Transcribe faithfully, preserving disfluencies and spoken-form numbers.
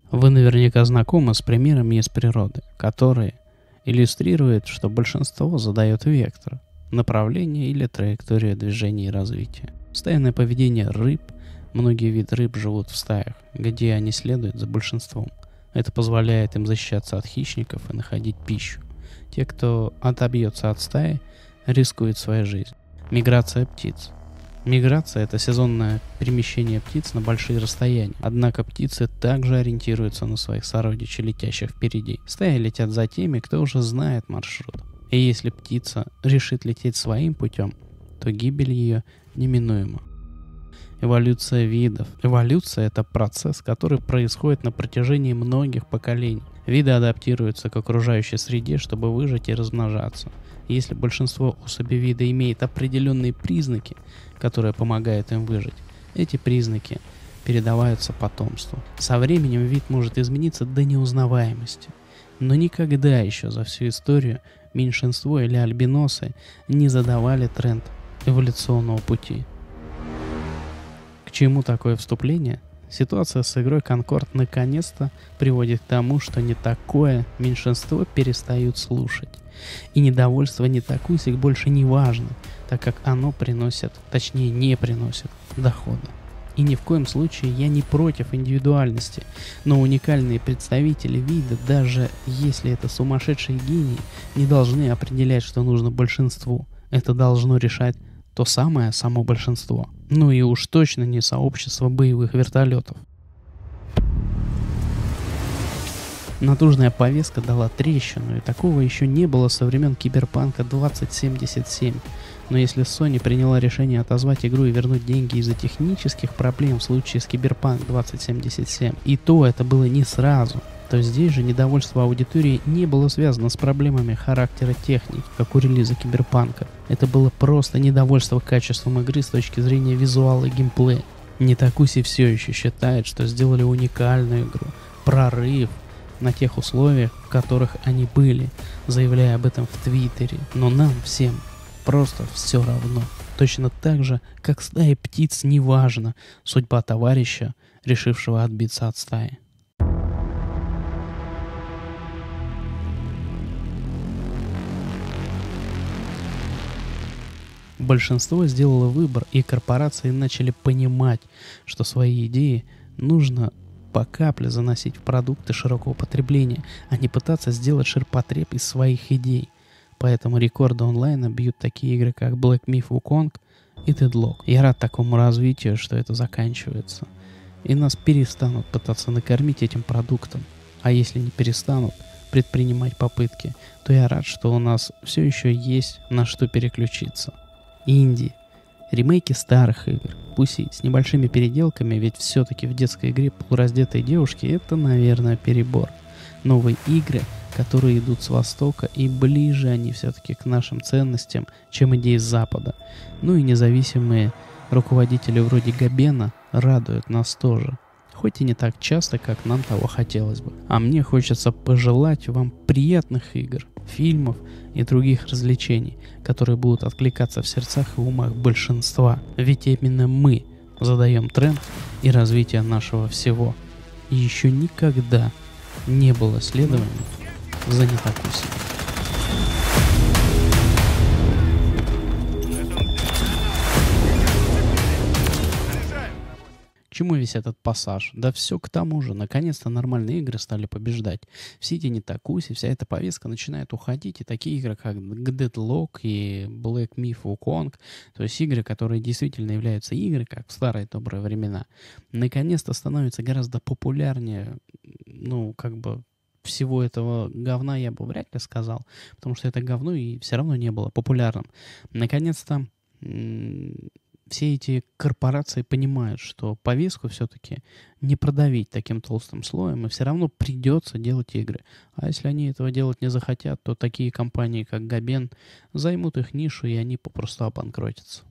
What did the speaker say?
Вы наверняка знакомы с примерами из природы, которые иллюстрируют, что большинство задает вектор, направление или траекторию движения и развития. Стайное поведение рыб. Многие виды рыб живут в стаях, где они следуют за большинством. Это позволяет им защищаться от хищников и находить пищу. Те, кто отобьется от стаи, рискуют своей жизнью. Миграция птиц. Миграция – это сезонное перемещение птиц на большие расстояния. Однако птицы также ориентируются на своих сородичей, летящих впереди. Стаи летят за теми, кто уже знает маршрут. И если птица решит лететь своим путем, то гибель ее неминуема. Эволюция видов. Эволюция – это процесс, который происходит на протяжении многих поколений. Виды адаптируются к окружающей среде, чтобы выжить и размножаться. Если большинство особей вида имеет определенные признаки, которые помогают им выжить, эти признаки передаваются потомству. Со временем вид может измениться до неузнаваемости. Но никогда еще за всю историю меньшинство или альбиносы не задавали тренд эволюционного пути. К чему такое вступление? Ситуация с игрой Конкорд наконец-то приводит к тому, что не такое меньшинство перестают слушать. И недовольство не такусик больше не важно, так как оно приносит, точнее не приносит, дохода. И ни в коем случае я не против индивидуальности, но уникальные представители вида, даже если это сумасшедшие гении, не должны определять, что нужно большинству. Это должно решать то самое само большинство. Ну и уж точно не сообщество боевых вертолетов. Натужная повестка дала трещину, и такого еще не было со времен Киберпанка двадцать семьдесят семь. Но если Sony приняла решение отозвать игру и вернуть деньги из-за технических проблем в случае с Киберпанк двадцать семьдесят семь, и то это было не сразу, то здесь же недовольство аудитории не было связано с проблемами характера техники, как у релиза Киберпанка. Это было просто недовольство качеством игры с точки зрения визуала и геймплея. Нитакуси все еще считает, что сделали уникальную игру, прорыв на тех условиях, в которых они были, заявляя об этом в Твиттере. Но нам всем просто все равно. Точно так же, как стае птиц не важна судьба товарища, решившего отбиться от стаи. Большинство сделало выбор, и корпорации начали понимать, что свои идеи нужно по капле заносить в продукты широкого потребления, а не пытаться сделать ширпотреб из своих идей. Поэтому рекорды онлайна бьют такие игры, как Black Myth Wukong и Deadlock. Я рад такому развитию, что это заканчивается. И нас перестанут пытаться накормить этим продуктом. А если не перестанут предпринимать попытки, то я рад, что у нас все еще есть на что переключиться. Инди. Ремейки старых игр, пусть и с небольшими переделками, ведь все-таки в детской игре полураздетые девушки — это, наверное, перебор. Новые игры, которые идут с Востока, и ближе они все-таки к нашим ценностям, чем идеи с Запада. Ну и независимые руководители вроде Габена радуют нас тоже. Хоть и не так часто, как нам того хотелось бы. А мне хочется пожелать вам приятных игр, фильмов и других развлечений, которые будут откликаться в сердцах и умах большинства. Ведь именно мы задаем тренд и развитие нашего всего. И еще никогда не было следований за Нитакуси. К чему весь этот пассаж? Да все к тому же. Наконец-то нормальные игры стали побеждать. Все эти Нитакуси, вся эта повестка начинает уходить. И такие игры, как Deadlock и Black Myth Wukong, то есть игры, которые действительно являются игры, как в старые добрые времена, наконец-то становятся гораздо популярнее, ну, как бы, всего этого говна я бы вряд ли сказал, потому что это говно и все равно не было популярным. Наконец-то все эти корпорации понимают, что повестку все-таки не продавить таким толстым слоем, и все равно придется делать игры. А если они этого делать не захотят, то такие компании, как Габен, займут их нишу, и они попросту обанкротятся.